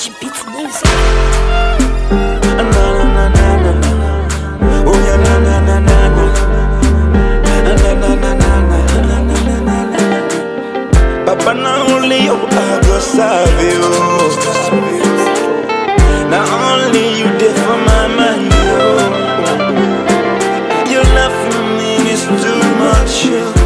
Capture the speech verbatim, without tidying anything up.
G Beat Music. Na na na na na na. Oh yeah, na na na na na. Na na na na na na na na na. Papa, not only you I go serve you. Not only you did for my mind, yo. Your love for me is too much.